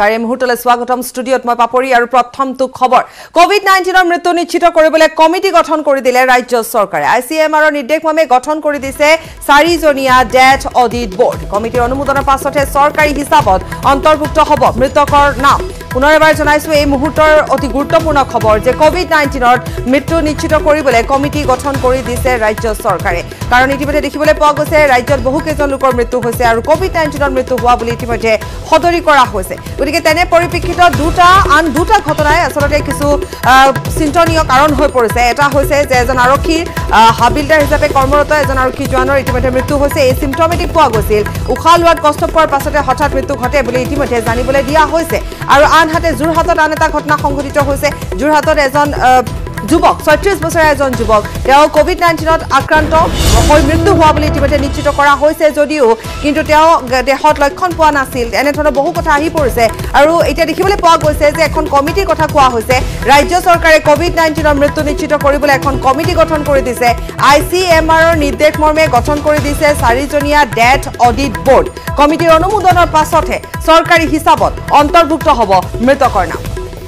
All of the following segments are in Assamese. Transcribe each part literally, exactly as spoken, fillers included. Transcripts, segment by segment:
নমস্কাৰ এই মুহূৰ্তলৈ স্বাগতম ষ্টুডিঅত মই পাপৰি আৰু প্ৰথমটো খবৰ কোভিড নাইনটিন ৰ মৃত্যু নিশ্চিত কৰিবলৈ কমিটি গঠন কৰি দিলে ৰাজ্য চৰকাৰে আইচিএমআৰৰ নিৰ্দেশমৰ্মে গঠন কৰি দিছে চাৰিজনীয়া ডেথ অডিট বোৰ্ড কমিটিৰ অনুমোদনৰ পাছতহে চৰকাৰী হিচাপত অন্তৰ্ভুক্ত হ'ব মৃতকৰ নাম পুনৰ এবাৰ জনাইছো এই মুহূৰ্তৰ অতি গুৰুত্বপূৰ্ণ খবৰ যে কোভিড নাইনটিন ৰ মৃত্যু নিশ্চিত কৰিবলৈ কমিটি গঠন কৰি দিছে ৰাজ্য চৰকাৰে কাৰণ ইতিমধ্যে দেখিবলৈ পোৱা গৈছে ৰাজ্যত বহু কেইজন লোকৰ মৃত্যু হৈছে আৰু কোভিড নাইনটিন ৰ মৃত্যু হোৱা বুলি ইতিমধ্যে সদৰি কৰা হৈছে গতিকে তেনে পৰিপ্ৰেক্ষিতত দুটা আন দুটা ঘটনাই আসলতে কিছু চিন্তনীয় কাৰণ হৈ পৰিছে এটা হৈছে যে এজন আৰক্ষী হাবিলদাৰ হিচাপে কৰ্মৰত এজন আৰক্ষী জোৱানৰ ইতিমধ্যে মৃত্যু হৈছে এই সিম্পটমেটিক পোৱা গৈছিল উশাহ লোৱাত কষ্ট পোৱাৰ পাছতে হঠাৎ মৃত্যু ঘটে বুলি ইতিমধ্যে জানিবলৈ দিয়া হৈছে আৰু আনহাতে যোৰহাটত আন এটা ঘটনা সংঘটিত হৈছে যোৰহাটত এজন যুৱক ছয়ত্ৰিশ বছৰীয়া এজন যুৱক তেওঁ কোভিড নাইনটিন ত আক্ৰান্ত হৈ মৃত্যু হোৱা বুলি ইতিমধ্যে নিশ্চিত কৰা হৈছে যদিও কিন্তু তেওঁ দেহত লক্ষণ পোৱা নাছিল এনে ধৰণৰ বহু কথা আহি পৰিছে আৰু এতিয়া দেখিবলৈ পোৱা গৈছে যে এখন কমিটিৰ কথা কোৱা হৈছে ৰাজ্য চৰকাৰে কোভিড নাইনটিন ৰ মৃত্যু নিশ্চিত কৰিবলৈ এখন কমিটি গঠন কৰি দিছে আইচিএমআৰৰ নিৰ্দেশমৰ্মে গঠন কৰি দিছে চাৰিজনীয়া ডেথ অডিট বোৰ্ড কমিটিৰ অনুমোদনৰ পাছতহে চৰকাৰী হিচাপত অন্তৰ্ভুক্ত হ'ব মৃতকৰ নাম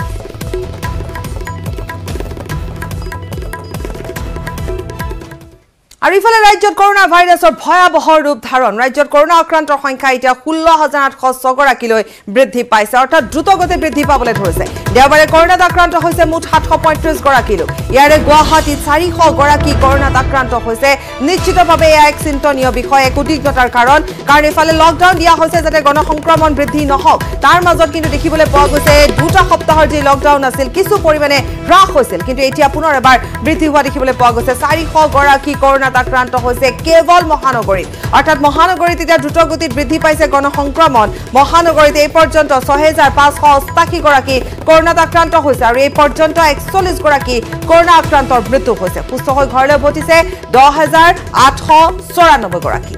আৰু ইফালে ৰাজ্যত কৰোনা ভাইৰাছৰ ভয়াবহ ৰূপ ধাৰণ ৰাজ্যত কৰোনা আক্ৰান্তৰ সংখ্যা এতিয়া ষোল্ল হাজাৰ আঠশ ছগৰাকীলৈ বৃদ্ধি পাইছে অৰ্থাৎ দ্ৰুতগতিত বৃদ্ধি পাবলৈ ধৰিছে দেওবাৰে কৰোনাত আক্ৰান্ত হৈছে মুঠ সাতশ পঁয়ত্ৰিশ গৰাকী লোক ইয়াৰে গুৱাহাটীত চাৰিশ গৰাকী কৰোনাত আক্ৰান্ত হৈছে নিশ্চিতভাৱে এয়া এক চিন্তনীয় বিষয় এক উদ্বিগ্নতাৰ কাৰণ কাৰণ ইফালে লকডাউন দিয়া হৈছে যাতে গণসংক্ৰমণ বৃদ্ধি নহওক তাৰ মাজত কিন্তু দেখিবলৈ পোৱা গৈছে দুটা সপ্তাহৰ যি লকডাউন আছিল কিছু পৰিমাণে হ্ৰাস হৈছিল কিন্তু এতিয়া পুনৰ এবাৰ বৃদ্ধি হোৱা দেখিবলৈ পোৱা গৈছে চাৰিশ গৰাকী কৰোনা আক্ৰান্ত হৈছে কেৱল মহানগৰীত অৰ্থাৎ মহানগৰীত এতিয়া দ্ৰুতগতিত বৃদ্ধি পাইছে গণসংক্ৰমণ মহানগৰীত এই পৰ্যন্ত ছয় হাজাৰ পাঁচশ অষ্টাশী গৰাকী কৰোনাত আক্ৰান্ত হৈছে আৰু এই পৰ্যন্ত একচল্লিশ গৰাকী কৰোনা আক্ৰান্তৰ মৃত্যু হৈছে সুস্থ হৈ ঘৰলৈ উভতিছে দহ হাজাৰ আঠশ চৌৰানব্বৈ গৰাকী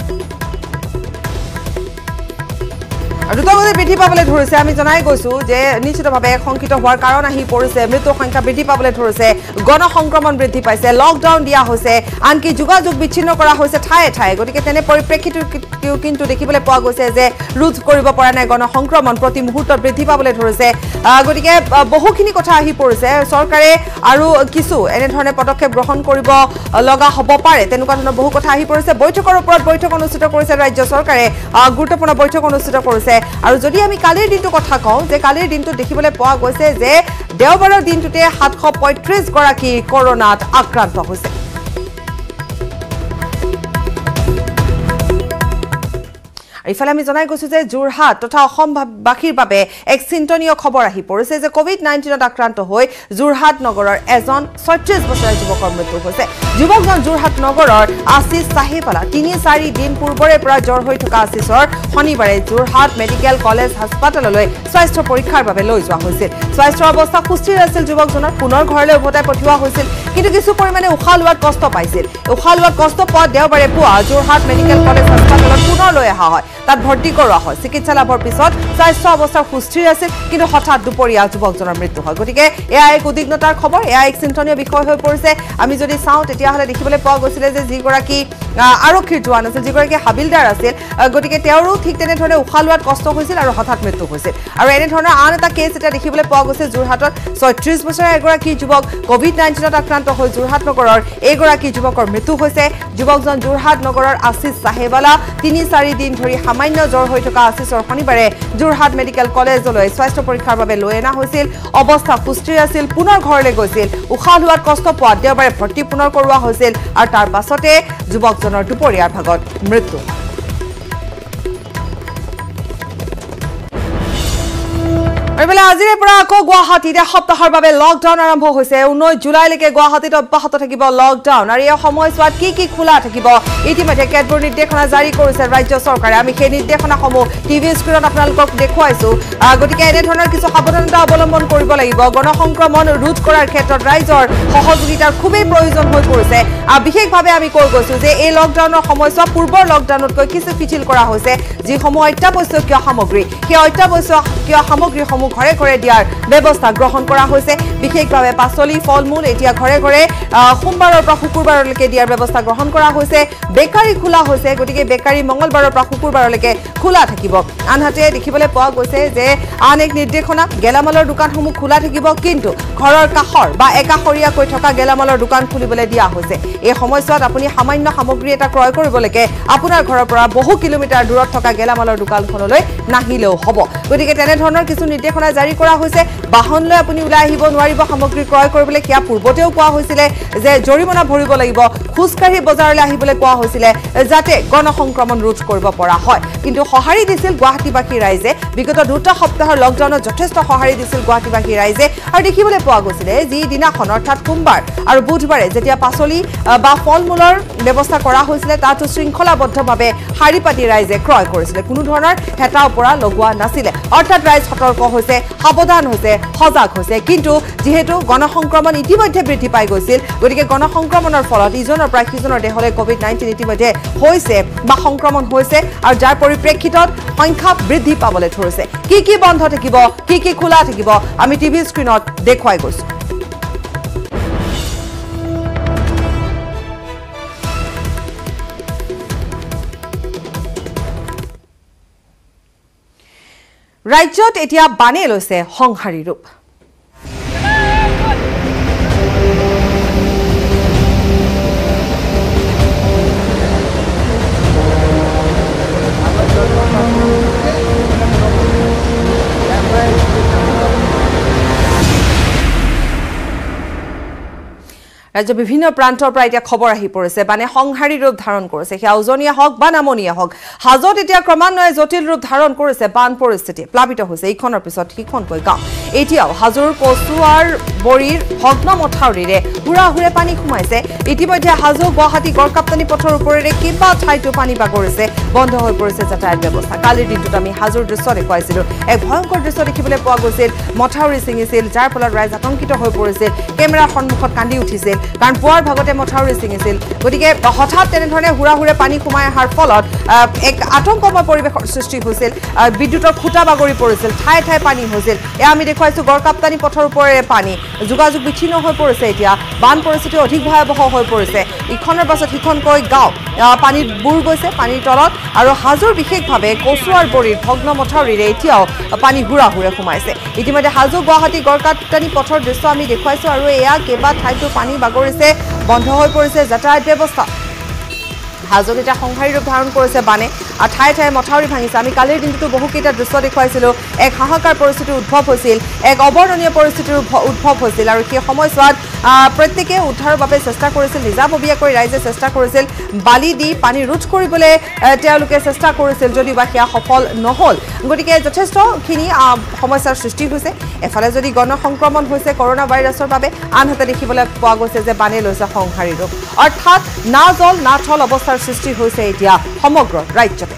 দ্ৰুতগতিত বৃদ্ধি পাবলৈ ধৰিছে আমি জনাই গৈছো যে নিশ্চিতভাৱে শংকিত হোৱাৰ কাৰণ আহি পৰিছে মৃত্যুৰ সংখ্যা বৃদ্ধি পাবলৈ ধৰিছে গণসংক্ৰমণ বৃদ্ধি পাইছে লকডাউন দিয়া হৈছে আনকি যোগাযোগ বিচ্ছিন্ন কৰা হৈছে ঠায়ে ঠায়ে গতিকে তেনে পৰিপ্ৰেক্ষিতত কিন্তু দেখিবলৈ পোৱা গৈছে যে ৰোধ কৰিব পৰা নাই গণসংক্ৰমণ প্ৰতি মুহূৰ্তত বৃদ্ধি পাবলৈ ধৰিছে গতিকে বহুখিনি কথা আহি পৰিছে চৰকাৰে আৰু কিছু এনেধৰণে পদক্ষেপ গ্ৰহণ কৰিব লগা হ'ব পাৰে তেনেকুৱা ধৰণৰ বহু কথা আহি পৰিছে বৈঠকৰ ওপৰত বৈঠক অনুষ্ঠিত কৰিছে ৰাজ্য চৰকাৰে গুৰুত্বপূৰ্ণ বৈঠক অনুষ্ঠিত কৰিছে আৰু যদি আমি কালিৰ দিনটো কথা কওঁ যে কালিৰ দিনটো দেখিবলৈ পোৱা গৈছে যে দেওবাৰৰ দিনটোতে সাতশ পঁয়ত্ৰিশ গৰাকী কৰোনাত আক্ৰান্ত হৈছে ইফালে আমি জনাই গৈছো যে যোৰহাট তথা অসমবাসীৰ বাবে এক চিন্তনীয় খবৰ আহি পৰিছে যে কোভিড নাইনটিন ত আক্ৰান্ত হৈ যোৰহাট নগৰৰ এজন ছয়ত্ৰিশ বছৰীয়া যুৱকৰ মৃত্যু হৈছে যুৱকজন যোৰহাট নগৰৰ আশিষ চাহিবালা তিনি চাৰি দিন পূৰ্বৰে পৰা জ্বৰ হৈ থকা আশিষৰ শনিবাৰে যোৰহাট মেডিকেল কলেজ হাস্পতাললৈ স্বাস্থ্য পৰীক্ষাৰ বাবে লৈ যোৱা হৈছিল স্বাস্থ্যৰ অৱস্থা সুস্থিৰ আছিল যুৱকজনৰ পুনৰ ঘৰলৈ উভতাই পঠিওৱা হৈছিল কিন্তু কিছু পৰিমাণে উশাহ লোৱাত কষ্ট পাইছিল উশাহ লোৱাত কষ্ট পোৱা দেওবাৰে পুৱা যোৰহাট মেডিকেল কলেজ হাস্পতালত পুনৰ লৈ অহা হয় তাত ভৰ্তি কৰোৱা হয় চিকিৎসা লাভৰ পিছত স্বাস্থ্য অৱস্থা সুস্থিৰ আছিল কিন্তু হঠাৎ দুপৰীয়া যুৱকজনৰ মৃত্যু হয় গতিকে এয়া এক উদ্বিগ্নতাৰ খবৰ এয়া এক চিন্তনীয় বিষয় হৈ পৰিছে আমি যদি চাওঁ তেতিয়াহ'লে দেখিবলৈ পোৱা গৈছিলে যে যিগৰাকী আৰক্ষীৰ জোৱান আছিল যিগৰাকী হাবিলদাৰ আছিল গতিকে তেওঁৰো ঠিক তেনেধৰণে উশাহ লোৱাত কষ্ট হৈছিল আৰু হঠাৎ মৃত্যু হৈছিল আৰু এনেধৰণৰ আন এটা কেছ এতিয়া দেখিবলৈ পোৱা গৈছে যোৰহাটত ছয়ত্ৰিশ বছৰীয়া এগৰাকী যুৱক কোভিড নাইনটিনত আক্ৰান্ত হৈ যোৰহাট নগৰৰ এইগৰাকী যুৱকৰ মৃত্যু হৈছে যুৱকজন যোৰহাট নগৰৰ আশিষ চাহেবালা তিনি চাৰি দিন ধৰি সামান্য জ্বৰ হৈ থকা আশিষৰ শনিবাৰে যোৰহাট মেডিকেল কলেজলৈ স্বাস্থ্য পৰীক্ষাৰ বাবে লৈ অনা হৈছিল অৱস্থা সুস্থিৰ আছিল পুনৰ ঘৰলৈ গৈছিল উশাহ লোৱাত কষ্ট পোৱা দেওবাৰে ভৰ্তি পুনৰ কৰোৱা হৈছিল আৰু তাৰ পাছতে যুৱকজনৰ দুপৰীয়াৰ ভাগত মৃত্যু এবেলা আজিৰে পৰা আকৌ গুৱাহাটীত এসপ্তাহৰ বাবে লকডাউন আৰম্ভ হৈছে ঊনৈশ জুলাইলৈকে গুৱাহাটীত অব্যাহত থাকিব লকডাউন আৰু এই সময়ছোৱাত কি কি খোলা থাকিব ইতিমধ্যে কেতবোৰ নিৰ্দেশনা জাৰি কৰিছে ৰাজ্য চৰকাৰে আমি সেই নিৰ্দেশনাসমূহ টিভি স্ক্ৰীনত আপোনালোকক দেখুৱাইছো গতিকে এনেধৰণৰ কিছু সাৱধানতা অৱলম্বন কৰিব লাগিব গণসংক্ৰমণ ৰোধ কৰাৰ ক্ষেত্ৰত ৰাইজৰ সহযোগিতাৰ খুবেই প্ৰয়োজন হৈ পৰিছে বিশেষভাৱে আমি কৈ গৈছো যে এই লকডাউনৰ সময়ছোৱা পূৰ্বৰ লকডাউনতকৈ কিছু শিথিল কৰা হৈছে যিসমূহ অত্যাৱশ্যকীয় সামগ্ৰী সেই অত্যাৱশ্যকীয় সামগ্ৰীসমূহ সামগ্ৰীসমূহ ঘৰে ঘৰে দিয়াৰ ব্যৱস্থা গ্ৰহণ কৰা হৈছে বিশেষভাৱে পাচলি ফলমূল এতিয়া ঘৰে ঘৰে সোমবাৰৰ পৰা শুকুৰবাৰলৈকে দিয়াৰ ব্যৱস্থা গ্ৰহণ কৰা হৈছে বেকাৰী খোলা হৈছে গতিকে বেকাৰী মঙ্গলবাৰৰ পৰা শুকুৰবাৰলৈকে খোলা থাকিব আনহাতে দেখিবলৈ পোৱা গৈছে যে আন এক নিৰ্দেশনা গেলামালৰ দোকানসমূহ খোলা থাকিব কিন্তু ঘৰৰ কাষৰ বা একাষৰীয়াকৈ থকা গেলামালৰ দোকান খুলিবলৈ দিয়া হৈছে এই সময়ছোৱাত আপুনি সামান্য সামগ্ৰী এটা ক্ৰয় কৰিবলৈকে আপোনাৰ ঘৰৰ পৰা বহু কিলোমিটাৰ দূৰত থকা গেলামালৰ দোকানখনলৈ নাহিলেও হ'ব গতিকে তেনে ধৰণৰ কিছু নিৰ্দেশনা জাৰি কৰা হৈছে বাহন লৈ আপুনি ওলাই আহিব নোৱাৰিব সামগ্ৰী ক্ৰয় কৰিবলৈ কিয়া পূৰ্বতেও কোৱা হৈছিল যে জৰিমনা ভৰিব লাগিব খুচকাঢ়ি বজাৰলৈ আহিবলৈ কোৱা হৈছিল যাতে গণসংক্ৰমণ ৰোধ কৰিব পৰা হয় কিন্তু সহাৰি দিছিল গুৱাহাটীবাসী ৰাইজে বিগত দুটা সপ্তাহৰ লকডাউনত যথেষ্ট সহাৰি দিছিল গুৱাহাটীবাসী ৰাইজে আৰু দেখিবলৈ পোৱা গৈছিল যি দিনাখন অৰ্থাৎ সোমবাৰ আৰু বুধবাৰে যেতিয়া পাচলি বা ফলমূলৰ ব্যৱস্থা কৰা হৈছিল তাতো শৃংখলাবদ্ধভাৱে শাৰী পাতি ৰাইজে ক্ৰয় কৰিছিল কোনো ধৰণৰ হেতা ওপৰা লগোৱা নাছিল অৰ্থাৎ ৰাইজ সতৰ্ক হৈছে সাৱধান হৈছে সজাগ হৈছে কিন্তু যেহেতু গণসংক্ৰমণ ইতিমধ্যে বৃদ্ধি পাই গৈছিল গতিকে গণসংক্ৰমণৰ ফলত ইজনৰ পৰা সিজনৰ দেহলৈ কোভিড নাইনটিন ইতিমধ্যে হৈছে বা সংক্ৰমণ হৈছে আৰু যাৰ পৰিপ্ৰেক্ষিতত সংখ্যা বৃদ্ধি পাবলৈ ধৰিছে কি কি বন্ধ থাকিব কি কি খোলা থাকিব আমি টিভি স্ক্ৰীনত দেখুৱাই গৈছো ৰাজ্যত এতিয়া বানে লৈছে সংহাৰী ৰূপ ৰাজ্য বিভিন্ন প্ৰান্তৰ পৰা এতিয়া খবৰ আহি পৰিছে বানে সংহাৰী ৰূপ ধাৰণ কৰিছে সেয়া উজনীয়া হওক বা নামনীয়া হওক হাজত এতিয়া ক্ৰমান্বয়ে জটিল ৰূপ ধাৰণ কৰিছে বান পৰিস্থিতি প্লাবিত হৈছে ইখনৰ পিছত সিখনকৈ গাঁও এতিয়াও হাজোৰ কচুৱাৰ বৰীৰ ভগ্ন মথাউৰিৰে হুৰা হুৰে পানী সোমাইছে ইতিমধ্যে হাজো গুৱাহাটী গড়কাপ্তানি পথৰ ওপৰেৰে কিবা ঠাইতো পানী বাগৰিছে বন্ধ হৈ পৰিছে যাতায়াত ব্যৱস্থা কালিৰ দিনটোত আমি হাজোৰ দৃশ্য দেখুৱাইছিলো এক ভয়ংকৰ দৃশ্য দেখিবলৈ পোৱা গৈছিল মথাউৰি ছিঙিছিল যাৰ ফলত ৰাইজ আতংকিত হৈ পৰিছিল কেমেৰাৰ সন্মুখত কান্দি উঠিছিল কাৰণ পুৱাৰ ভাগতে মথাউৰি ছিঙিছিল গতিকে হঠাৎ তেনেধৰণে হুৰা হুৰে পানী সোমাই অহাৰ ফলত এক আতংকময় পৰিৱেশৰ সৃষ্টি হৈছিল বিদ্যুতৰ খুঁটা বাগৰি পৰিছিল ঠাই ঠাই পানী হৈছিল এয়া আমি দেখুৱাইছো গড়কাপ্তানি পথৰ ওপৰেৰে পানী যোগাযোগ বিচ্ছিন্ন হৈ পৰিছে এতিয়া বান পৰিস্থিতি অধিক ভয়াৱহ হৈ পৰিছে ইখনৰ পাছত সিখনকৈ গাঁও পানীত বুৰ গৈছে পানীৰ তলত আৰু হাজোৰ বিশেষভাৱে কচুৱাৰ বৰীৰ ভগ্ন মথাউৰিৰে এতিয়াও পানী হুৰা হুৰে সোমাইছে ইতিমধ্যে হাজো গুৱাহাটী গড়কাপ্তানি পথৰ দৃশ্য আমি দেখুৱাইছো আৰু এয়া কেইবা ঠাইতো পানী বাগৰিছে বন্ধ হৈ পৰিছে যাতায়াত ব্যৱস্থা হাজোত এতিয়া সংহাৰী ৰূপ ধাৰণ কৰিছে বানে আৰু ঠাই ঠাই মথাউৰি ভাঙিছে আমি কালিৰ দিনটোতো বহুকেইটা দৃশ্য দেখুৱাইছিলোঁ এক হাহাকাৰ পৰিস্থিতিৰ উদ্ভৱ হৈছিল এক অবৰ্ণনীয় পৰিস্থিতিৰ উদ্ভৱ হৈছিল আৰু সেই সময়ছোৱাত প্ৰত্যেকে উদ্ধাৰৰ বাবে চেষ্টা কৰিছিল নিজাববীয়াকৈ ৰাইজে চেষ্টা কৰিছিল বালি দি পানী ৰোধ কৰিবলৈ তেওঁলোকে চেষ্টা কৰিছিল যদিও বা সেয়া সফল নহ'ল গতিকে যথেষ্টখিনি সমস্যাৰ সৃষ্টি হৈছে এফালে যদি গণসংক্ৰমণ হৈছে কৰোনা ভাইৰাছৰ বাবে আনহাতে দেখিবলৈ পোৱা গৈছে যে বানে লৈছে সংহাৰী ৰূপ অৰ্থাৎ না জল না থল অৱস্থাৰ সৃষ্টি হৈছে এতিয়া সমগ্ৰ ৰাজ্যতে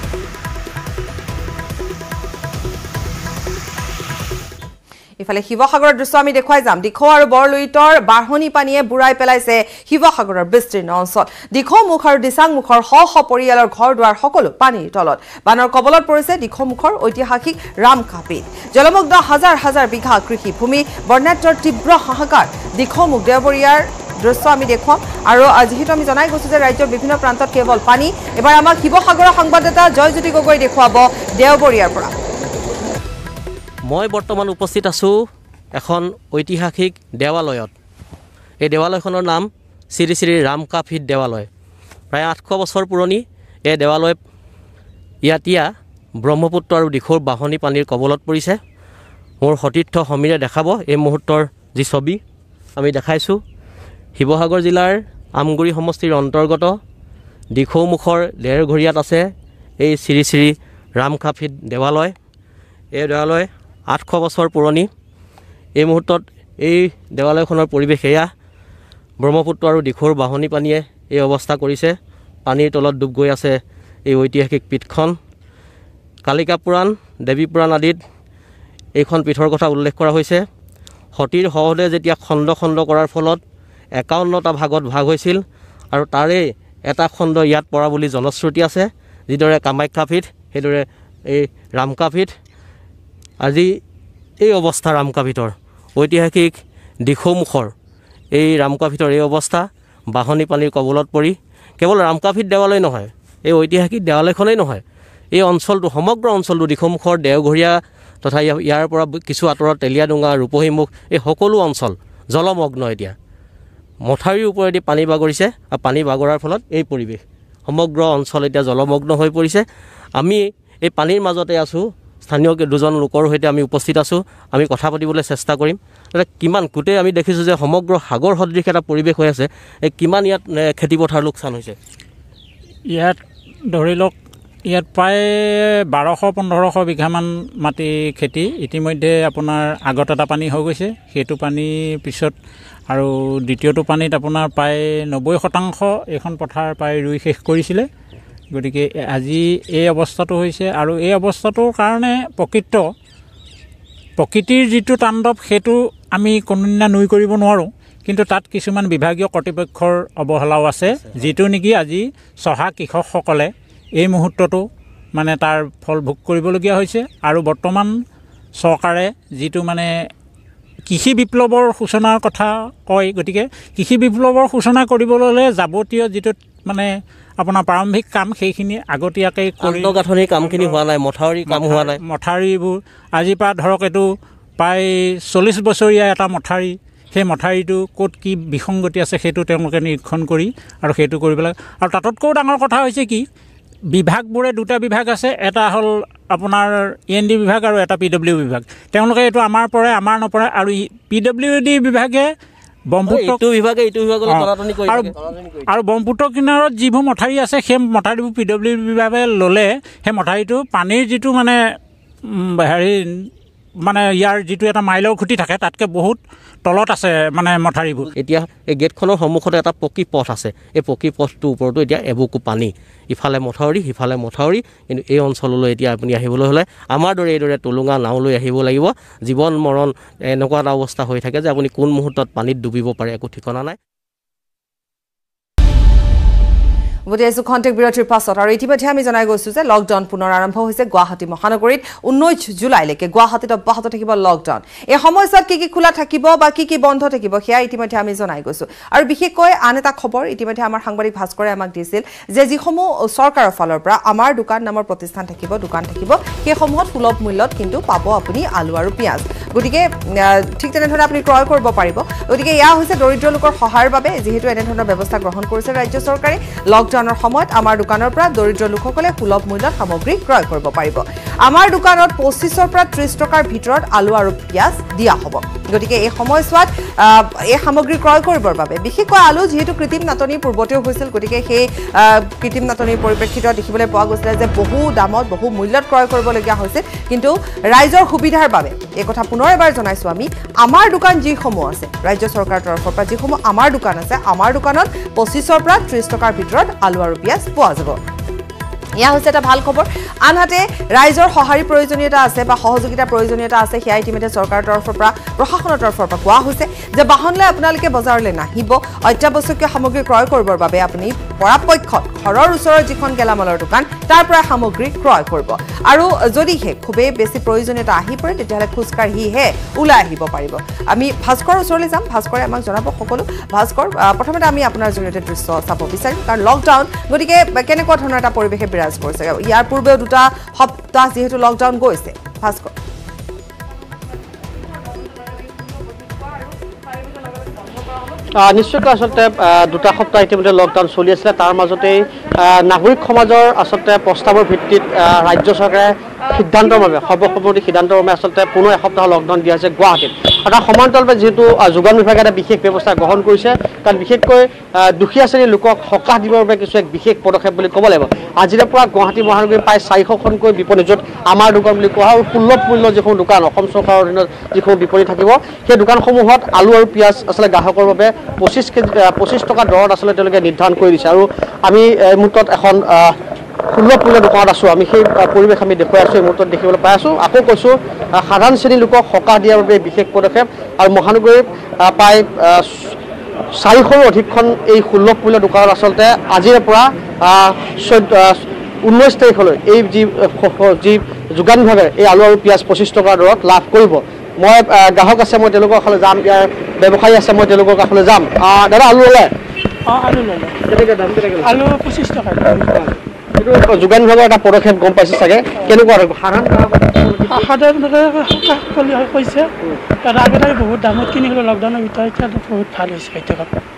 ইফালে শিৱসাগৰৰ দৃশ্য আমি দেখুৱাই যাম দিখৌ আৰু বৰলুইতৰ বাঢ়নি পানীয়ে বুঢ়াই পেলাইছে শিৱসাগৰৰ বিস্তীৰ্ণ অঞ্চল দিখৌ মুখ আৰু দিচাং মুখৰ শ শ পৰিয়ালৰ ঘৰ দুৱাৰ সকলো পানীৰ তলত বানৰ কবলত পৰিছে দিখৌ মুখৰ ঐতিহাসিক ৰামকাপিত জলমগ্ন হাজাৰ হাজাৰ বিঘা কৃষি ভূমি বন্যাত্ৰৰ তীব্ৰ হাহাকাৰ দিখৌ মুখ দেওবৰীয়াৰ দৃশ্য আমি দেখুৱাম আৰু যিহেতু আমি জনাই গৈছো যে ৰাজ্যৰ বিভিন্ন প্ৰান্তত কেৱল পানী এবাৰ আমাক শিৱসাগৰৰ সংবাদদাতা জয়জ্যোতি গগৈ দেখুৱাব দেওবৰীয়াৰ পৰা মই বৰ্তমান উপস্থিত আছোঁ এখন ঐতিহাসিক দেৱালয়ত এই দেৱালয়খনৰ নাম শ্ৰী শ্ৰী ৰামকাপিত দেৱালয় প্ৰায় আঠশ বছৰ পুৰণি এই দেৱালয় ইয়াতিয়া ব্ৰহ্মপুত্ৰ আৰু দিখৌৰ বাঢ়নি পানীৰ কবলত পৰিছে মোৰ সতীৰ্থ সমীৰে দেখাব এই মুহূৰ্তৰ যি ছবি আমি দেখাইছোঁ শিৱসাগৰ জিলাৰ আমগুৰি সমষ্টিৰ অন্তৰ্গত দিখৌ মুখৰ ডেৰঘৰীয়াত আছে এই শ্ৰী শ্ৰী ৰামকাপিত দেৱালয় এই দেৱালয় আঠশ বছৰ পুৰণি এই মুহূৰ্তত এই দেৱালয়খনৰ পৰিৱেশ এয়া ব্ৰহ্মপুত্ৰ আৰু দিখৌৰ বাঢ়নি পানীয়ে এই অৱস্থা কৰিছে পানীৰ তলত ডুব গৈ আছে এই ঐতিহাসিক পীঠখন কালিকা পুৰাণ দেৱী পুৰাণ আদিত এইখন পীঠৰ কথা উল্লেখ কৰা হৈছে সতীৰ সহদে যেতিয়া খণ্ড খণ্ড কৰাৰ ফলত একাৱন্নটা ভাগত ভাগ হৈছিল আৰু তাৰে এটা খণ্ড ইয়াত পৰা বুলি জনশ্ৰুতি আছে যিদৰে কামাখ্যাপীঠ সেইদৰে এই ৰামকাপিঠ আজি এই অৱস্থা ৰামকাভিতৰ ঐতিহাসিক দিখৌমুখৰ এই ৰামকাভিতৰ এই অৱস্থা বাহনী পানীৰ কবলত পৰি কেৱল ৰামকাভিত দেৱালয় নহয় এই ঐতিহাসিক দেৱালয়খনেই নহয় এই অঞ্চলটো সমগ্ৰ অঞ্চলটো দিখৌমুখৰ দেওঘৰীয়া তথা ইয়াৰ পৰা কিছু আঁতৰত তেলিয়াডুঙা ৰূপহীমুখ এই সকলো অঞ্চল জলমগ্ন এতিয়া মথাউৰিৰ ওপৰেদি পানী বাগৰিছে আৰু পানী বাগৰাৰ ফলত এই পৰিৱেশ সমগ্ৰ অঞ্চল এতিয়া জলমগ্ন হৈ পৰিছে আমি এই পানীৰ মাজতে আছোঁ স্থানীয় দুজন লোকৰ সৈতে আমি উপস্থিত আছোঁ আমি কথা পাতিবলৈ চেষ্টা কৰিম কিমান গোটেই আমি দেখিছোঁ যে সমগ্ৰ সাগৰ সদৃশ এটা পৰিৱেশ হৈ আছে এই কিমান ইয়াত খেতিপথাৰ লোকচান হৈছে ইয়াত ধৰি লওক ইয়াত প্ৰায় বাৰশ পোন্ধৰশ বিঘামান মাটি খেতি ইতিমধ্যে আপোনাৰ আগত এটা পানী হৈ গৈছে সেইটো পানীৰ পিছত আৰু দ্বিতীয়টো পানীত আপোনাৰ প্ৰায় নব্বৈ শতাংশ এইখন পথাৰ প্ৰায় ৰুই শেষ কৰিছিলে গতিকে আজি এই অৱস্থাটো হৈছে আৰু এই অৱস্থাটোৰ কাৰণে প্ৰকৃত প্ৰকৃতিৰ যিটো তাণ্ডৱ সেইটো আমি কোনোদিনা নুই কৰিব নোৱাৰোঁ কিন্তু তাত কিছুমান বিভাগীয় কৰ্তৃপক্ষৰ অৱহেলাও আছে যিটো নেকি আজি চহা কৃষকসকলে এই মুহূৰ্তটো মানে তাৰ ফল ভোগ কৰিবলগীয়া হৈছে আৰু বৰ্তমান চৰকাৰে যিটো মানে কৃষি বিপ্লৱৰ সূচনাৰ কথা কয় গতিকে কৃষি বিপ্লৱৰ সূচনা কৰিবলৈ হ'লে যাৱতীয় যিটো মানে আপোনাৰ প্ৰাৰম্ভিক কাম সেইখিনি আগতীয়াকৈ কৰি গাঁথনিৰ কামখিনি হোৱা নাই মথাউৰি কাম হোৱা নাই মথাউৰিবোৰ আজিৰ পৰা ধৰক এইটো প্ৰায় চল্লিছ বছৰীয়া এটা মথাউৰি সেই মথাউৰিটো ক'ত কি বিসংগতি আছে সেইটো তেওঁলোকে নিৰীক্ষণ কৰি আৰু সেইটো কৰিব লাগে আৰু তাতোতকৈও ডাঙৰ কথা হৈছে কি বিভাগবোৰে দুটা বিভাগ আছে এটা হ'ল আপোনাৰ ই এন ডি বিভাগ আৰু এটা পি ডব্লিউ বিভাগ তেওঁলোকে এইটো আমাৰ পৰে আমাৰ নপৰে আৰু পি ডব্লিউ ডি বিভাগে ব্ৰহ্মপুত্ৰ বিভাগে এইটো বিভাগলৈ তলাতনি কৰি থাকে আৰু ব্ৰহ্মপুত্ৰ কিনাৰত যিবোৰ মথাউৰি আছে সেই মথাউৰিবোৰ পি ডব্লিউ ডি বিভাগে ল'লে সেই মথাউৰিটো পানীৰ যিটো মানে হেৰি মানে ইয়াৰ যিটো এটা মাইলৰ খুঁটি থাকে তাতকৈ বহুত তলত আছে মানে মথাউৰিবোৰ এতিয়া এই গেটখনৰ সন্মুখতে এটা পকী পথ আছে এই পকী পথটোৰ ওপৰতো এতিয়া এবুকু পানী ইফালে মথাউৰি সিফালে মথাউৰি কিন্তু এই অঞ্চললৈ এতিয়া আপুনি আহিবলৈ হ'লে আমাৰ দৰে এইদৰে টুলুঙা নাও লৈ আহিব লাগিব জীৱন মৰণ এনেকুৱা এটা অৱস্থা হৈ থাকে যে আপুনি কোন মুহূৰ্তত পানীত ডুবিব পাৰে একো ঠিকনা নাই বুঝাইছো খন্তেক বিৰতিৰ পাছত আৰু ইতিমধ্যে আমি জনাই গৈছো যে লকডাউন পুনৰ আৰম্ভ হৈছে গুৱাহাটী মহানগৰীত ঊনৈছ জুলাইলৈকে গুৱাহাটীত অব্যাহত থাকিব লকডাউন এই সময়ছোৱাত কি কি খোলা থাকিব বা কি কি বন্ধ থাকিব সেয়া ইতিমধ্যে আমি জনাই গৈছো আৰু বিশেষকৈ আন এটা খবৰ ইতিমধ্যে আমাৰ সাংবাদিক ভাস্কৰে আমাক দিছিল যে যিসমূহ চৰকাৰৰ ফালৰ পৰা আমাৰ দোকান নামৰ প্ৰতিষ্ঠান থাকিব দোকান থাকিব সেইসমূহত সুলভ মূল্যত কিন্তু পাব আপুনি আলু আৰু পিঁয়াজ গতিকে ঠিক তেনেধৰণে আপুনি ক্ৰয় কৰিব পাৰিব গতিকে এয়া হৈছে দৰিদ্ৰ লোকৰ সহায়ৰ বাবে যিহেতু এনেধৰণৰ ব্যৱস্থা গ্ৰহণ কৰিছে ৰাজ্য চৰকাৰে লকডাউনৰ সময়ত আমাৰ দোকানৰ পৰা দৰিদ্ৰ লোকসকলে সুলভ মূল্যত সামগ্ৰী ক্ৰয় কৰিব পাৰিব আমাৰ দোকানত পঁচিছৰ পৰা ত্ৰিছ টকাৰ ভিতৰত আলু আৰু পিঁয়াজ দিয়া হ'ব গতিকে এই সময়ছোৱাত এই সামগ্ৰী ক্ৰয় কৰিবৰ বাবে বিশেষকৈ আলু যিহেতু কৃত্ৰিম নাটনি পূৰ্বতেও হৈছিল গতিকে সেই কৃত্ৰিম নাটনিৰ পৰিপ্ৰেক্ষিতত দেখিবলৈ পোৱা গৈছিল যে বহু দামত বহু মূল্যত ক্ৰয় কৰিবলগীয়া হৈছিল কিন্তু ৰাইজৰ সুবিধাৰ বাবে এই কথা পুনৰ এবাৰ জনাইছো আমি আমাৰ দোকান যিসমূহ আছে ৰাজ্য চৰকাৰৰ তৰফৰ পৰা যিসমূহ আমাৰ দোকান আছে আমাৰ দোকানত পঁচিছৰ পৰা ত্ৰিছ টকাৰ ভিতৰত আলু আৰু পিঁয়াজ পোৱা যাব ইয়া হৈছে এটা ভাল খবৰ আনহাতে ৰাইজৰ সহায়ৰ প্ৰয়োজনীয়তা আছে বা সহযোগিতাৰ প্ৰয়োজনীয়তা আছে সেয়া ইতিমধ্যে চৰকাৰৰ তৰফৰ পৰা প্ৰশাসনৰ তৰফৰ পৰা কোৱা হৈছে যে বাহনলৈ আপোনালোকে বজাৰলৈ নাহিব অত্যাৱশ্যকীয় সামগ্ৰী ক্ৰয় কৰিবৰ বাবে আপুনি পৰাপক্ষত ঘৰৰ ওচৰৰ যিখন গেলামালৰ দোকান তাৰ পৰা সামগ্ৰী ক্ৰয় কৰিব আৰু যদিহে খুবেই বেছি প্ৰয়োজনীয়তা আহি পৰে তেতিয়াহ'লে খোজকাঢ়িহে ওলাই আহিব পাৰিব আমি ভাস্কৰৰ ওচৰলৈ যাম ভাস্কৰে আমাক জনাব সকলো ভাস্কৰ প্ৰথমতে আমি আপোনাৰ জৰিয়তে দৃশ্য চাব বিচাৰিম কাৰণ লকডাউন গতিকে কেনেকুৱা ধৰণৰ এটা পৰিৱেশে বিৰাজ কৰিছে ইয়াৰ পূৰ্বেও দুটা সপ্তাহ যিহেতু লকডাউন গৈছে ভাস্কৰ নিশ্চয়কৈ আচলতে দুটা সপ্তাহ ইতিমধ্যে লকডাউন চলি আছিলে তাৰ মাজতেই নাগৰিক সমাজৰ আচলতে প্ৰস্তাৱৰ ভিত্তিত ৰাজ্য চৰকাৰে সিদ্ধান্তৰ বাবে সৰ্বসন্মতি সিদ্ধান্তৰ বাবে আচলতে পুনৰ এসপ্তাহ লকডাউন দিয়া হৈছে গুৱাহাটীত আৰু তাৰ সমান্তৰালভাৱে যিহেতু যোগান বিভাগে এটা বিশেষ ব্যৱস্থা গ্ৰহণ কৰিছে কাৰণ বিশেষকৈ দুখীয়া শ্ৰেণীৰ লোকক সকাহ দিবৰ বাবে কিছু এক বিশেষ পদক্ষেপ বুলি ক'ব লাগিব আজিৰে পৰা গুৱাহাটী মহানগৰীৰ প্ৰায় চাৰিশখনকৈ বিপণী য'ত আমাৰ দোকান বুলি কোৱা হয় আৰু সুলভ মূল্যৰ যিসমূহ দোকান অসম চৰকাৰৰ অধীনত যিসমূহ বিপণী থাকিব সেই দোকানসমূহত আলু আৰু পিঁয়াজ আচলতে গ্ৰাহকৰ বাবে পঁচিছ কেজি পঁচিছ টকা দৰত আচলতে তেওঁলোকে নিৰ্ধাৰণ কৰি দিছে আৰু আমি এই মুহূৰ্তত এখন সুলভ মূল্যৰ দোকানত আছোঁ আমি সেই পৰিৱেশ আমি দেখুৱাই আছোঁ এই মুহূৰ্তত দেখিবলৈ পাই আছোঁ আকৌ কৈছোঁ সাধাৰণ শ্ৰেণীৰ লোকক সকাহ দিয়াৰ বাবে বিশেষ পদক্ষেপ আৰু মহানগৰীৰ প্ৰায় চাৰিশৰো অধিকখন এই সুলভ মূল্যৰ দোকানত আচলতে আজিৰে পৰা চৈধ্য ঊনৈছ তাৰিখলৈ এই যি যি যোগান বিভাগে এই আলু আৰু পিঁয়াজ পঁচিছ টকাৰ দৰত লাভ কৰিব মই গ্ৰাহক আছে মই তেওঁলোকৰ কাষলৈ যাম ইয়াৰ ব্যৱসায়ী আছে মই তেওঁলোকৰ কাষলৈ যাম দাদা আলু ল'লে অঁ আলু ল'লে কেনেকৈ দাম কেনেকৈ আলু পঁচিছ টকা এইটো যোগান বিভাগৰ এটা পদক্ষেপ গম পাইছে চাগে কেনেকুৱা সাধাৰণ সাধাৰণ কৈছে দাদা আগতে বহুত দামত কিনি হ'লেও লকডাউনৰ ভিতৰত এতিয়া বহুত ভাল হৈছে সেইটো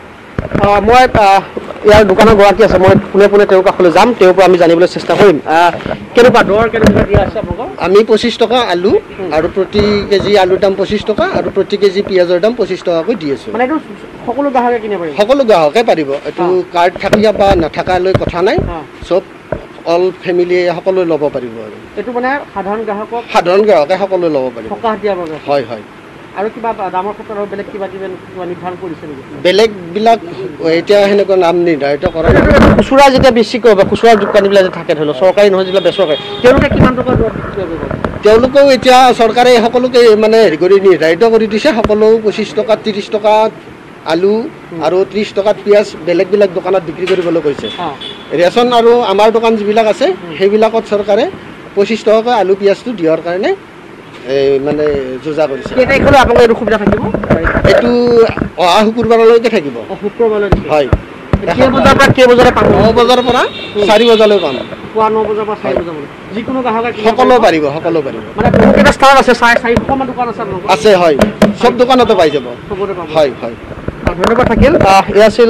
মই ইয়াৰ দোকানৰ গৰাকী আছে মই পোনে পোনে তেওঁৰ কাষলৈ যাম তেওঁৰ পৰা আমি জানিবলৈ চেষ্টা কৰিম কেনেকুৱা দৰ কেনেকুৱা দিয়া আছে আপোনালোকৰ আমি পঁচিছ টকা আলু আৰু প্ৰতি কেজি আলুৰ দাম পঁচিছ টকা আৰু প্ৰতি কেজি পিঁয়াজৰ দাম পঁচিছ টকাকৈ দি আছোঁ মানে এইটো সকলো গ্ৰাহকে কিনিব পাৰিব সকলো গ্ৰাহকে পাৰিব এইটো কাৰ্ড থাকিলে বা নাথাকালৈ কথা নাই চব অল ফেমিলিয়ে সকলোৱে ল'ব পাৰিব আৰু এইটো মানে সাধাৰণ গ্ৰাহকক সাধাৰণ গ্ৰাহকে সকলোৱে ল'ব পাৰিব সকাহ দিয়াৰ বাবে হয় হয় আৰু কিবা দামৰ ক্ষেত্ৰত আৰু বেলেগ কিবা কিবা নিৰ্ধাৰণ কৰিছে নেকি বেলেগবিলাক এতিয়া সেনেকুৱা নাম নিৰ্ধাৰিত কৰা খুচুৰা যেতিয়া বেছি কৰিব খুচুৰা দোকানীবিলাক যে থাকে ধৰি লওক চৰকাৰী নহয় যিবিলাক বেচৰকাৰী তেওঁলোকে কিমান টকা তেওঁলোকেও এতিয়া চৰকাৰে সকলোকে মানে হেৰি কৰি নিৰ্ধাৰিত কৰি দিছে সকলো পঁচিছ টকা ত্ৰিছ টকা আলু আৰু ত্ৰিছ টকাত পিঁয়াজ বেলেগ বেলেগ দোকানত বিক্ৰী কৰিবলৈ কৈছে ৰেচন আৰু আমাৰ দোকান যিবিলাক আছে সেইবিলাকত চৰকাৰে পঁচিছ টকাকৈ আলু পিঁয়াজটো দিয়াৰ কাৰণে এই মানে যোজা কৰিছে কেই তাৰিখলৈ আপোনালোকৰ এইটো সুবিধা থাকিব এইটো অহা শুকুৰবাৰলৈকে থাকিব শুক্ৰবাৰলৈ হয় কেই বজাৰ পৰা কেই বজালৈ পাম ন বজাৰ পৰা চাৰি বজালৈ পাম পুৱা ন বজাৰ পৰা চাৰি বজালৈ যিকোনো গ্ৰাহকে সকলো পাৰিব সকলো পাৰিব মানে বহুকেইটা স্থান আছে চাৰে চাৰিশমান দোকান আছে আপোনালোকৰ আছে হয় চব দোকানতে পাই যাব চবতে পাব হয় হয় ধন্যবাদ থাকিল এয়া আছিল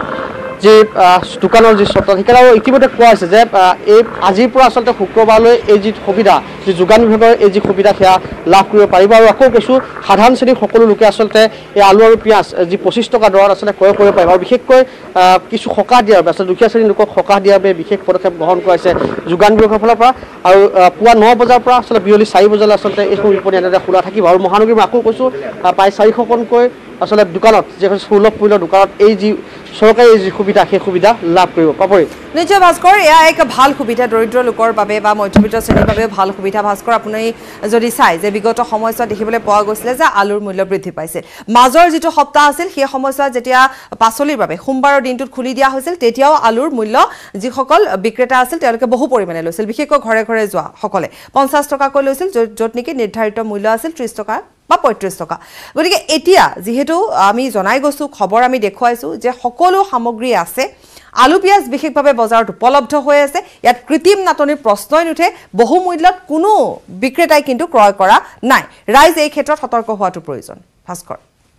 যি দোকানৰ যি স্বত্বাধিকাৰ আৰু ইতিমধ্যে কোৱা হৈছে যে এই আজিৰ পৰা আচলতে শুক্ৰবাৰলৈ এই যি সুবিধা যি যোগান বিভাগৰ এই যি সুবিধা সেয়া লাভ কৰিব পাৰিব আৰু আকৌ কৈছোঁ সাধাৰণ শ্ৰেণীৰ সকলো লোকে আচলতে এই আলু আৰু পিঁয়াজ যি পঁচিছ টকা দৰত আচলতে ক্ৰয় কৰিব পাৰিব আৰু বিশেষকৈ কিছু সকাহ দিয়াৰ বাবে আচলতে দুখীয়া শ্ৰেণীৰ লোকক সকাহ দিয়াৰ বাবে বিশেষ পদক্ষেপ গ্ৰহণ কৰা হৈছে যোগান বিভাগৰ ফালৰ পৰা আৰু পুৱা ন বজাৰ পৰা আচলতে বিয়লি চাৰি বজালৈ আচলতে এইসমূহ বিপণী এনেদৰে খোলা থাকিব আৰু মহানগৰীৰ মই আকৌ কৈছোঁ প্ৰায় চাৰিশখনকৈ আচলতে দোকানত যিখন সুলভ মূল্যৰ দোকানত এই যি চৰকাৰী যি সুবিধা সেই সুবিধা লাভ কৰিব পাপৰি নিশ্চয় ভাস্কৰ এয়া এক ভাল সুবিধা দৰিদ্ৰ লোকৰ বাবে বা মধ্যবিত্ত শ্ৰেণীৰ বাবে ভাল সুবিধা ভাস্কৰ আপুনি যদি চাই যে বিগত সময়ছোৱাত দেখিবলৈ পোৱা গৈছিলে যে আলুৰ মূল্য বৃদ্ধি পাইছে মাজৰ যিটো সপ্তাহ আছিল সেই সময়ছোৱাত যেতিয়া পাচলিৰ বাবে সোমবাৰৰ দিনটোত খুলি দিয়া হৈছিল তেতিয়াও আলুৰ মূল্য যিসকল বিক্ৰেতা আছিল তেওঁলোকে বহু পৰিমাণে লৈছিল বিশেষকৈ ঘৰে ঘৰে যোৱা সকলে পঞ্চাছ টকাকৈ লৈছিল য'ত নেকি নিৰ্ধাৰিত মূল্য আছিল ত্ৰিছ টকা বা পঁয়ত্ৰিছ টকা গতিকে এতিয়া যিহেতু আমি জনাই গৈছোঁ খবৰ আমি দেখুৱাইছোঁ যে সকলো সামগ্ৰী আছে আলু পিঁয়াজ বিশেষভাৱে বজাৰত উপলব্ধ হৈ আছে ইয়াত কৃত্ৰিম নাটনিৰ প্ৰশ্নই নুঠে বহু মূল্যত কোনো বিক্ৰেতাই কিন্তু ক্ৰয় কৰা নাই ৰাইজ এই ক্ষেত্ৰত সতৰ্ক হোৱাটো প্ৰয়োজন ভাস্কৰ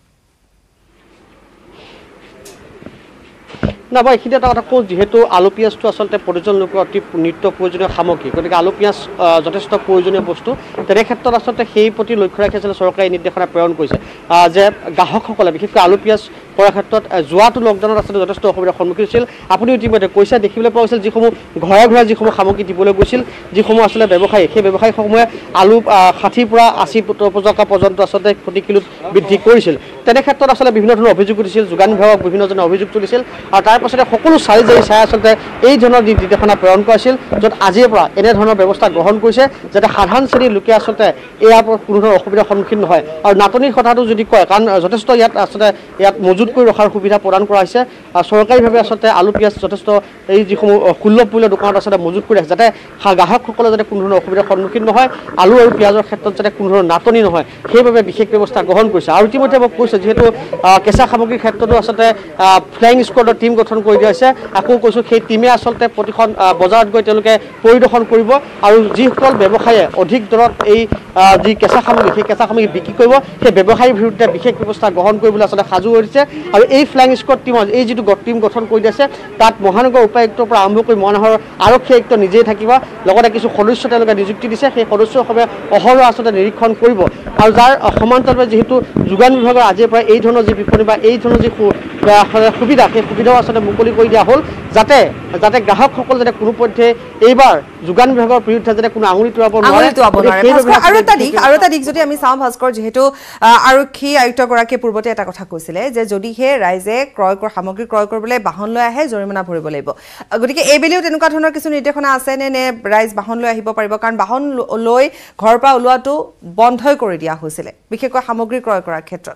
না মই এইখিনি এটা কথা কওঁ যিহেতু আলু পিঁয়াজটো আচলতে প্ৰতিজন লোকৰ অতি নিত্য প্ৰয়োজনীয় সামগ্ৰী গতিকে আলু পিঁয়াজ যথেষ্ট প্ৰয়োজনীয় বস্তু তেনে ক্ষেত্ৰত আচলতে সেই প্ৰতি লক্ষ্য ৰাখি আচলতে চৰকাৰে নিৰ্দেশনা প্ৰেৰণ কৰিছে যে গ্ৰাহকসকলে বিশেষকৈ আলু পিঁয়াজ কৰাৰ ক্ষেত্ৰত যোৱাটো লকডাউনত আচলতে যথেষ্ট অসুবিধাৰ সন্মুখীন হৈছিল আপুনি ইতিমধ্যে কৈছে দেখিবলৈ পোৱা গৈছিল যিসমূহ ঘৰে ঘৰে যিসমূহ সামগ্ৰী দিবলৈ গৈছিল যিসমূহ আচলতে ব্যৱসায়ী সেই ব্যৱসায়ীসমূহে আলু ষাঠিৰ পৰা আশী টকা পৰ্যন্ত আচলতে প্ৰতি কিলোত বৃদ্ধি কৰিছিল তেনে ক্ষেত্ৰত আচলতে বিভিন্ন ধৰণৰ অভিযোগ উঠিছিল যোগান বিভাগক বিভিন্নজনে অভিযোগ তুলিছিল আৰু তাৰ পাছতে সকলো চাৰি জাৰি চাই আচলতে এই ধৰণৰ নিৰ্দেশনা প্ৰেৰণ কৰিছিল য'ত আজিৰ পৰা এনেধৰণৰ ব্যৱস্থা গ্ৰহণ কৰিছে যাতে সাধাৰণ শ্ৰেণীৰ লোকে আচলতে ইয়াৰ পৰা কোনো ধৰণৰ অসুবিধাৰ সন্মুখীন নহয় আৰু নাটনিৰ কথাটো যদি কয় কাৰণ যথেষ্ট ইয়াত আচলতে ইয়াত মজুত কৰি ৰখাৰ সুবিধা প্ৰদান কৰা হৈছে চৰকাৰীভাৱে আচলতে আলু পিঁয়াজ যথেষ্ট এই যিসমূহ সুলভ মূল্যৰ দোকানত আচলতে মজুত কৰি ৰাখিছে যাতে গ্ৰাহকসকলে যাতে কোনো ধৰণৰ অসুবিধাৰ সন্মুখীন নহয় আলু আৰু পিঁয়াজৰ ক্ষেত্ৰত যাতে কোনো ধৰণৰ নাটনি নহয় সেইবাবে বিশেষ ব্যৱস্থা গ্ৰহণ কৰিছে আৰু ইতিমধ্যে মই কৈছোঁ যিহেতু কেঁচা সামগ্ৰীৰ ক্ষেত্ৰতো আচলতে ফ্লাইং স্কোৱাডৰ টীম গঠন কৰি দিয়া হৈছে আকৌ কৈছোঁ সেই টীমে আচলতে প্ৰতিখন বজাৰত গৈ তেওঁলোকে পৰিদৰ্শন কৰিব আৰু যিসকল ব্যৱসায়ীয়ে অধিক দৰত এই যি কেঁচা সামগ্ৰী সেই কেঁচা সামগ্ৰী বিক্ৰী কৰিব সেই ব্যৱসায়ীৰ বিৰুদ্ধে বিশেষ ব্যৱস্থা গ্ৰহণ কৰিবলৈ আচলতে সাজু হৈ দিছে আৰু এই ফ্লাইং স্কোৱাড টীমত এই যিটো টীম গঠন কৰি দিছে তাত মহানগৰ উপায়ুক্তৰ পৰা আৰম্ভ কৰি মহানগৰৰ আৰক্ষী আয়ুক্ত নিজেই থাকিব লগতে কিছু সদস্য তেওঁলোকে নিযুক্তি দিছে সেই সদস্যসমূহে অহৰহ আচলতে নিৰীক্ষণ কৰিব আৰু যাৰ সমান্তৰালভাৱে যিহেতু যোগান বিভাগৰ আজিৰ পৰা এই ধৰণৰ যি বিপণী বা এই ধৰণৰ যি সুবিধা সেই সুবিধাও আচলতে মুকলি কৰি দিয়া হ'ল যাতে যাতে গ্ৰাহকসকল যাতে কোনো পধ্যে এইবাৰ যোগান বিভাগৰ বিৰুদ্ধে যাতে কোনো আঙুলি তোৱাব নোৱাৰে আৰু এটা দিশ আৰু এটা দিশ যদি আমি চাওঁ ভাস্কৰ যিহেতু আৰক্ষী আয়ুক্তগৰাকীয়ে পূৰ্বতে এটা কথা কৈছিলে যে যদিহে ৰাইজে ক্ৰয় কৰা সামগ্ৰী ক্ৰয় কৰিবলৈ বাহন লৈ আহে জৰিমনা ভৰিব লাগিব গতিকে এইবেলিও তেনেকুৱা ধৰণৰ কিছু নিৰ্দেশনা আছে নে নে ৰাইজ বাহন লৈ আহিব পাৰিব কাৰণ বাহন লৈ ঘৰৰ পৰা ওলোৱাটো বন্ধই কৰি দিয়া হৈছিলে বিশেষকৈ সামগ্ৰী ক্ৰয় কৰাৰ ক্ষেত্ৰত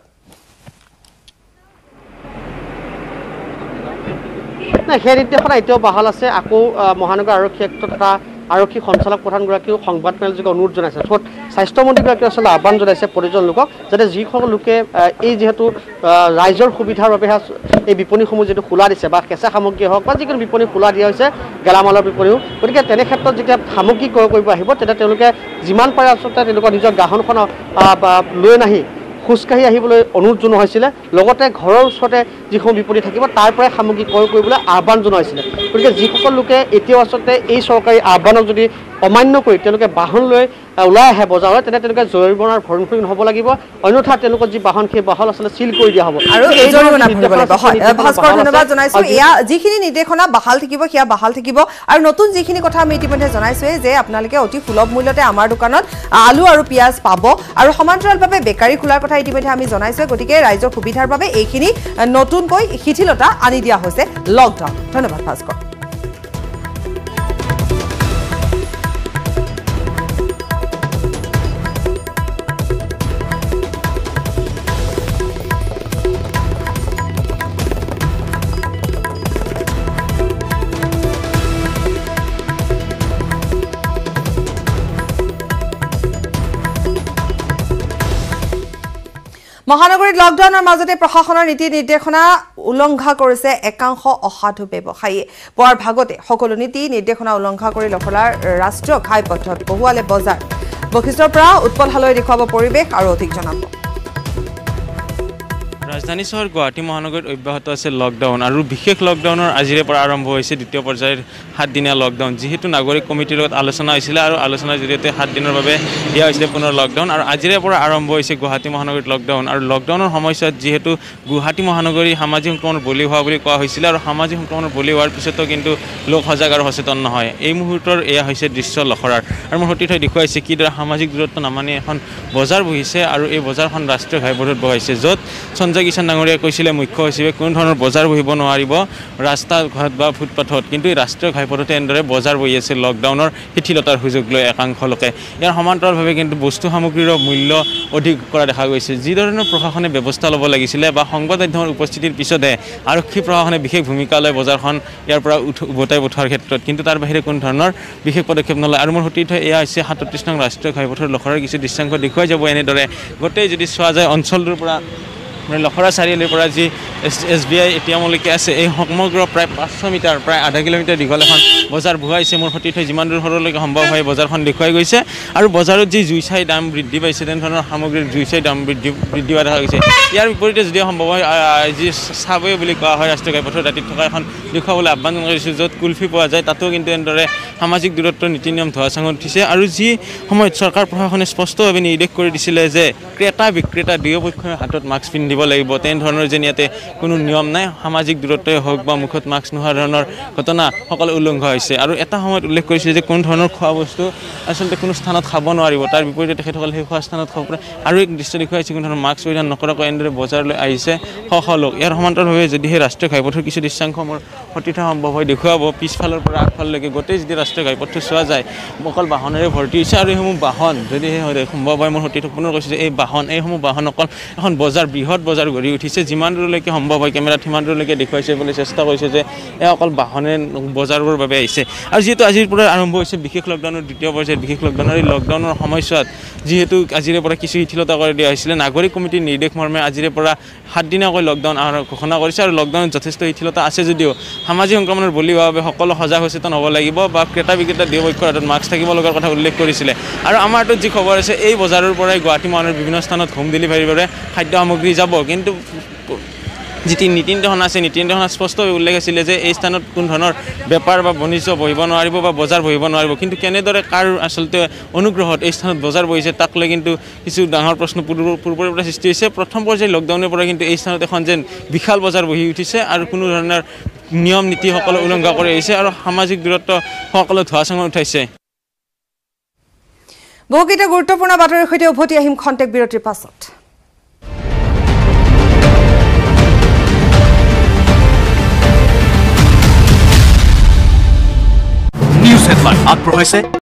নাই সেই নিৰ্দেশনা এতিয়াও বাহাল আছে আকৌ মহানগৰ আৰক্ষী আয়ুক্ত তথা আৰক্ষী সঞ্চালক প্ৰধানগৰাকীয়েও সংবাদমেলযোগে অনুৰোধ জনাইছে য'ত স্বাস্থ্যমন্ত্ৰীগৰাকীয়ে আচলতে আহ্বান জনাইছে প্ৰতিজন লোকক যাতে যিসকল লোকে এই যিহেতু ৰাইজৰ সুবিধাৰ বাবে এই বিপণীসমূহ যিটো খোলা দিছে বা কেঁচা সামগ্ৰী হওক বা যিকোনো বিপণী খোলা দিয়া হৈছে গেলামালৰ বিপণীও গতিকে তেনে ক্ষেত্ৰত যেতিয়া সামগ্ৰী ক্ৰয় কৰিব আহিব তেতিয়া তেওঁলোকে যিমান পাৰে আচলতে তেওঁলোকৰ নিজৰ গাহনখন লৈ নাহি খোজকাঢ়ি আহিবলৈ অনুৰোধ জনোৱা হৈছিলে লগতে ঘৰৰ ওচৰতে যিসমূহ বিপণী থাকিব তাৰ পৰাই সামগ্ৰী ক্ৰয় কৰিবলৈ আহ্বান জনোৱা হৈছিলে গতিকে যিসকল লোকে এতিয়াও আচলতে এই চৰকাৰী আহ্বানক যদি অমান্য কৰি তেওঁলোকে বাহন লৈ ওলাই আহে বজাৰলৈ তেনে তেওঁলোকে জৰিমনাৰ সন্মুখীন হ'ব লাগিব অন্যথা তেওঁলোকৰ যি বাহন সেই বাহন আচলতে চিল কৰি দিয়া হ'ব আৰু এই জৰিমনা ভৰিব লাগিব হয় ভাস্কৰ ধন্যবাদ জনাইছো এয়া যিখিনি নিৰ্দেশনা বাহাল থাকিব সেয়া বাহাল থাকিব আৰু নতুন যিখিনি কথা আমি ইতিমধ্যে জনাইছোৱে যে আপোনালোকে অতি সুলভ মূল্যতে আমাৰ দোকানত আলু আৰু পিয়াজ পাব আৰু সমান্তৰালভাৱে বেকাৰী খোলাৰ কথা ইতিমধ্যে আমি জনাইছোৱে গতিকে ৰাইজৰ সুবিধাৰ বাবে এইখিনি নতুনকৈ শিথিলতা আনি দিয়া হৈছে লকডাউন ধন্যবাদ ভাস্কৰ মহানগৰীত লকডাউনৰ মাজতে প্ৰশাসনৰ নীতি নিৰ্দেশনা উলংঘা কৰিছে একাংশ অসাধু ব্যৱসায়ীয়ে পুৱাৰ ভাগতে সকলো নীতি নিৰ্দেশনা উলংঘা কৰি লফলাৰ ৰাষ্ট্ৰীয় ঘাইপথত বহুৱালে বজাৰ বৈশিষ্ট্যৰ পৰা উৎপল হালৈ দেখুৱাব পৰিৱেশ আৰু অধিক জনাব ৰাজধানী চহৰ গুৱাহাটী মহানগৰীত অব্যাহত আছে লকডাউন আৰু বিশেষ লকডাউনৰ আজিৰে পৰা আৰম্ভ হৈছে দ্বিতীয় পৰ্যায়ৰ সাতদিনীয়া লকডাউন যিহেতু নাগৰিক কমিটিৰ লগত আলোচনা হৈছিলে আৰু আলোচনাৰ জৰিয়তে সাত দিনৰ বাবে দিয়া হৈছিলে পুনৰ লকডাউন আৰু আজিৰে পৰা আৰম্ভ হৈছে গুৱাহাটী মহানগৰীত লকডাউন আৰু লকডাউনৰ সময়ছোৱাত যিহেতু গুৱাহাটী মহানগৰী সামাজিক সংক্ৰমণৰ বলি হোৱা বুলি কোৱা হৈছিলে আৰু সামাজিক সংক্ৰমণৰ বলি হোৱাৰ পিছতো কিন্তু লোক সজাগ আৰু সচেতন নহয় এই মুহূৰ্তৰ এয়া হৈছে দৃশ্য লখৰাৰ আৰু মোৰ সতীৰ্থই দেখুৱাইছে কিদৰে সামাজিক দূৰত্ব নামানি এখন বজাৰ বহিছে আৰু এই বজাৰখন ৰাষ্ট্ৰীয় ঘাইপথত বহাইছে য'ত সঞ্জয় কিষাণ ডাঙৰীয়াই কৈছিলে মুখ্য সচিবে কোনো ধৰণৰ বজাৰ বহিব নোৱাৰিব ৰাস্তা ঘাট বা ফুটপাথত কিন্তু এই ৰাষ্ট্ৰীয় ঘাইপথতে এনেদৰে বজাৰ বহি আছে লকডাউনৰ শিথিলতাৰ সুযোগ লৈ একাংশ লোকে ইয়াৰ সমান্তৰালভাৱে কিন্তু বস্তু সামগ্ৰীৰ মূল্য অধিক কৰা দেখা গৈছে যি ধৰণৰ প্ৰশাসনে ব্যৱস্থা ল'ব লাগিছিলে বা সংবাদ মাধ্যমৰ উপস্থিতিৰ পিছতে আৰক্ষী প্ৰশাসনে বিশেষ ভূমিকা লয় বজাৰখন ইয়াৰ পৰা উভতাই পঠোৱাৰ ক্ষেত্ৰত কিন্তু তাৰ বাহিৰে কোনো ধৰণৰ বিশেষ পদক্ষেপ নলয় আৰু মোৰ সতীৰ্থ এয়া হৈছে সাতত্ৰিছ নং ৰাষ্ট্ৰীয় ঘাইপথৰ লখৰাৰ কিছু দৃশ্যাংশ দেখুৱাই যাব এনেদৰে গোটেই যদি চোৱা যায় অঞ্চলটোৰ পৰা মানে লখৰা চাৰিআলিৰ পৰা যি এছ বি আই এটিএমলৈকে আছে এই সমগ্ৰ প্ৰায় পাঁচশ মিটাৰ প্ৰায় আধা কিলোমিটাৰ দীঘল এখন বজাৰ বহাইছে মোৰ সতীৰ্থই যিমান দূৰ সৰলৈকে সম্ভৱ হয় বজাৰখন দেখুৱাই গৈছে আৰু বজাৰত যি জুই চাই দাম বৃদ্ধি পাইছে তেনেধৰণৰ সামগ্ৰীৰ জুই চাই দাম বৃদ্ধি বৃদ্ধি হোৱা দেখা গৈছে ইয়াৰ বিপৰীতে যদি সম্ভৱ হয় যি চাবৱে বুলি কোৱা হয় ৰাষ্ট্ৰীয় ঘাইপথৰ দাঁতিত থকা এখন দেখুৱাবলৈ আহ্বান কৰিছোঁ য'ত কুলফি পোৱা যায় তাতো কিন্তু এনেদৰে সামাজিক দূৰত্বৰ নীতি নিয়ম ধোৱা চাঙত উঠিছে আৰু যি সময়ত চৰকাৰ প্ৰশাসনে স্পষ্টভাৱে নিৰ্দেশ কৰি দিছিলে যে ক্ৰেতা বিক্ৰেতা দুয়োপক্ষৰ হাতত মাস্ক পিন্ধি দিব লাগিব তেনেধৰণৰ যেন ইয়াতে কোনো নিয়ম নাই সামাজিক দূৰত্বই হওক বা মুখত মাস্ক নোহোৱা ধৰণৰ ঘটনা সকলো উলংঘা হৈছে আৰু এটা সময়ত উল্লেখ কৰিছে যে কোনো ধৰণৰ খোৱা বস্তু আচলতে কোনো স্থানত খাব নোৱাৰিব তাৰ বিপৰীতে তেখেতসকলে সেই খোৱা স্থানত খাব পাৰে আৰু এক দৃশ্য দেখুৱাইছে কোনো ধৰণৰ মাস্ক পৰিধান নকৰাকৈ এনেদৰে বজাৰলৈ আহিছে শ শ লোক ইয়াৰ সমান্তৰালভাৱে যদি সেই ৰাষ্ট্ৰীয় ঘাইপথৰ কিছু দৃশ্যাংশ মোৰ সতীৰ্থ সম্ভৱ হৈ দেখুৱাব পিছফালৰ পৰা আগফাললৈকে গোটেই যদি ৰাষ্ট্ৰীয় ঘাইপথটো চোৱা যায় অকল বাহনেৰে ভৰ্তি হৈছে আৰু এইসমূহ বাহন যদি সেই সম্ভৱ হয় মোৰ সতীৰ্থ পুনৰ কৈছে যে এই বাহন এইসমূহ বাহন অকল এখন বজাৰ বৃহৎ বজাৰ গঢ়ি উঠিছে যিমান দূৰলৈকে সম্ভৱ হয় কেমেৰাত সিমান দূৰলৈকে দেখুৱাইছে বুলি চেষ্টা কৰিছে যে এই অকল বাহনে বজাৰবোৰৰ বাবে আহিছে আৰু যিহেতু আজিৰ পৰা আৰম্ভ হৈছে বিশেষ লকডাউনৰ দ্বিতীয় পৰ্যায়ত বিশেষ লকডাউনৰ এই লকডাউনৰ সময়ছোৱাত যিহেতু আজিৰে পৰা কিছু শিথিলতা কৰি দিয়া হৈছিলে নাগৰিক কমিটিৰ নিৰ্দেশ মৰ্মে আজিৰে পৰা সাতদিনীয়াকৈ লকডাউন ঘোষণা কৰিছে আৰু লকডাউনত যথেষ্ট শিথিলতা আছে যদিও সামাজিক সংক্ৰমণৰ বলি হোৱাৰ বাবে সকলো সজাগ সচেতন হ'ব লাগিব বা ক্ৰেতা বিক্ৰেতা দুয়োপক্ষৰ হাতত মাস্ক থাকিব লগাৰ কথা উল্লেখ কৰিছিলে আৰু আমাৰ হাতত যি খবৰ আছে এই বজাৰৰ পৰাই গুৱাহাটী মহানগৰীৰ বিভিন্ন স্থানত হোম ডেলিভাৰীৰ বাবে খাদ্য সামগ্ৰী যাব কিন্তু যিটো নীতি নিৰ্দেশনা আছে নীতি নিৰ্দেশনা স্পষ্টভাৱে উল্লেখ আছিলে যে এই স্থানত কোনো ধৰণৰ বেপাৰ বা বাণিজ্য বহিব নোৱাৰিব বা বজাৰ বহিব নোৱাৰিব কিন্তু কেনেদৰে কাৰ আচলতে অনুগ্ৰহত এই স্থানত বজাৰ বহিছে তাক লৈ কিন্তু কিছু ডাঙৰ প্ৰশ্ন পূৰ্বৰে পৰা সৃষ্টি হৈছে প্ৰথম পৰ্যায়ৰ লকডাউনৰ পৰা কিন্তু এই স্থানত এখন যেন বিশাল বজাৰ বহি উঠিছে আৰু কোনো ধৰণৰ নিয়ম নীতি সকলো উলংঘা কৰি আহিছে আৰু সামাজিক দূৰত্ব সকলো ধোৱা চাঙত উঠাইছে বহুকেইটা গুৰুত্বপূৰ্ণ বাতৰিৰ সৈতে উভতি আহিম খন্তেক বিৰতিৰ পাছত নিউজ হেডলাইন আগবঢ়াইছে